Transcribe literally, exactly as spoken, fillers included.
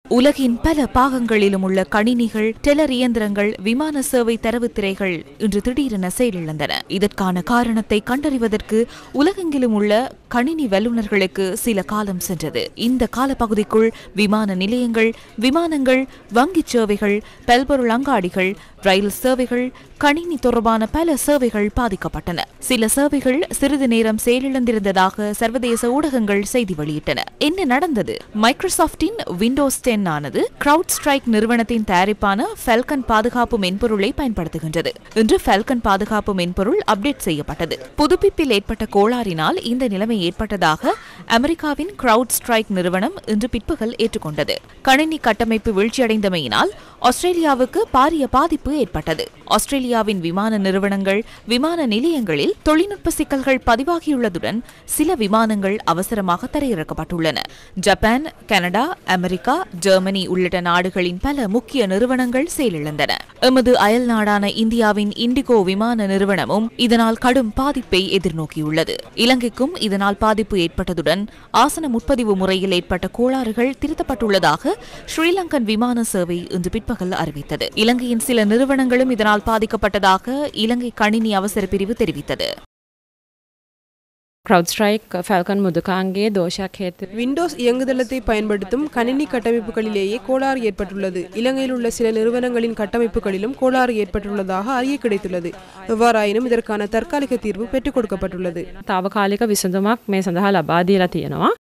உலகின் பல பாகங்களிலும் உள்ள கணினிகள், டெலர் இயந்திரங்கள், விமான சேவை தரவு திரைகள் இன்று திடீரென செயலிழந்தன. இதற்கான காரணத்தை கண்டறிவதற்கு உலகெங்கிலும் உள்ள கணினி வல்லுநர்களுக்கு சில காலம் சென்றது. இந்த காலப்பகுதிக்குள் விமான நிலையங்கள், விமானங்கள், வங்கிச் சேவைகள், பல்பொருள் அங்காடிகள், ரயில் சேவைகள், கணினி தொடர்பான பல சேவைகள் பாதிக்கப்பட்டன. சில சேவைகள் சிறிது நேரம் செயலிழந்திருந்ததாக சர்வதேச ஊடகங்கள் செய்தி வெளியிட்டன. என்ன நடந்தது? மைக்ரோசாப்டின் விண்டோஸ் டென் ஆனது கிரவுட் ஸ்ட்ரைக் நிறுவனத்தின் தயாரிப்பான ஃபால்கன் பாதுகாப்பு மென்பொருளை பயன்படுத்துகின்றது. இன்று ஃபால்கன் பாதுகாப்பு மென்பொருள் அப்டேட் செய்யப்பட்டது. புதுப்பிப்பில் ஏற்பட்ட கோளாறினால் இந்த நிலைமை ஏற்பட்டதாக அமெரிக்காவின் கிரவுட் ஸ்ட்ரைக் நிறுவனம் இன்று பிற்பகல் ஏற்றுக்கொண்டது. கணினி கட்டமைப்பு வீழ்ச்சியடைந்தமையினால் ஆஸ்திரேலியாவுக்கு பாரிய பாதிப்பு ஏற்பட்டது. ஆஸ்திரேலியாவின் விமான நிறுவனங்கள், விமான நிலையங்களில் தொழில்நுட்ப சிக்கல்கள் பதிவாகியுள்ளதுடன் சில விமானங்கள் அவசரமாக தரையிறக்கப்பட்டுள்ளன. ஜப்பான், கனடா, அமெரிக்கா, ஜெர்மனி உள்ளிட்ட நாடுகளின் பல முக்கிய நிறுவனங்கள் செயலிழந்தன. எமது அயல் நாடான இந்தியாவின் இண்டிகோ விமான நிறுவனமும் இதனால் கடும் பாதிப்பை எதிர்நோக்கியுள்ளது. இலங்கைக்கும் இதனால் பாதிப்பு ஏற்பட்டதுடன் ஆசன முற்பதிவு முறையில் ஏற்பட்ட கோளாறுகள் திருத்தப்பட்டுள்ளதாக ஸ்ரீலங்கன் விமான சேவை இன்று பிற்பகல் அறிவித்தது. இலங்கையின் சில நிறுவனங்களும் இதனால் பாதிக்கப்பட்டதாக இலங்கை கணினி அவசர பிரிவு தெரிவித்தது. CrowdStrike ஃபால்கன் முதுகாங்கே தோஷக் ஹேத்து விண்டோஸ் இயங்குதளத்தை பயன்படுத்தும் கணினி கட்டமைப்புகளிலேயே கோளாறு ஏற்பட்டுள்ளது. இலங்கையில் உள்ள சில நிறுவனங்களின் கட்டமைப்புகளிலும் கோளாறு ஏற்பட்டுள்ளதாக அறிய கிடைத்துள்ளது. எவ்வாறாயினும் இதற்கான தற்காலிக தீர்வு பெற்றுக் கொடுக்கப்பட்டுள்ளது. තාවකාලික විසඳුමක් මේ සඳහා ලබා දීලා තියෙනවා.